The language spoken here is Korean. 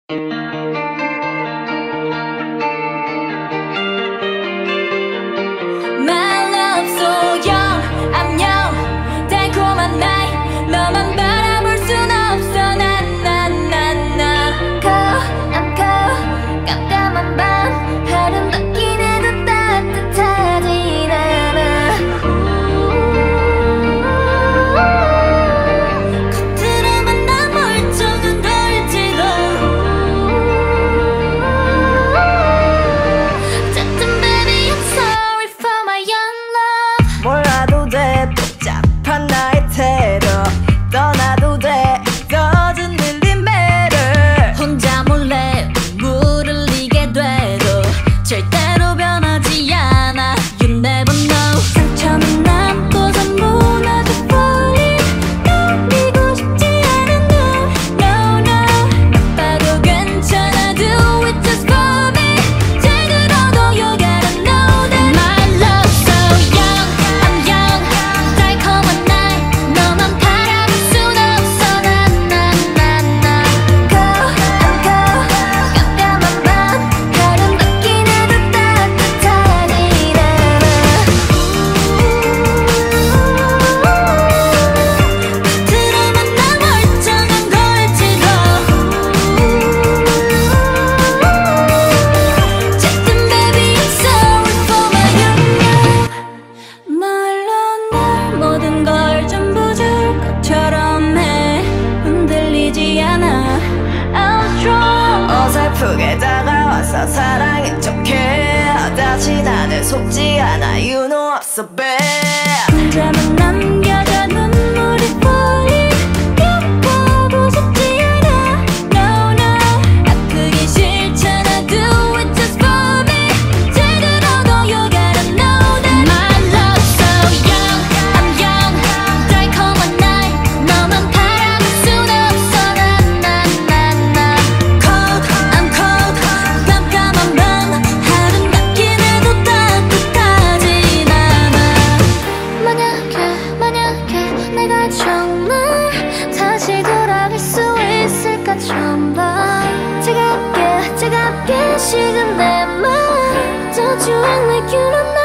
어설프게 다가와서 사랑인 척해 다시 나를 속지 않아 You know I'm so bad 혼자만 남겨져 눈물이 falling 기억하고 싶지 않아 No no 아프기 싫잖아 Do it just for me 제대로도 you gotta know that My love's so young I'm young 달콤한 날 너만 바라볼 순 없어 나나나나 Cold I'm cold 깜깜한 밤 아름답긴 해도 따뜻하진 않아 만약에 내가 정말 다시 돌아갈 수 있을까 처음 봐 차갑게 식은 내 맘 Don't you act like you don't know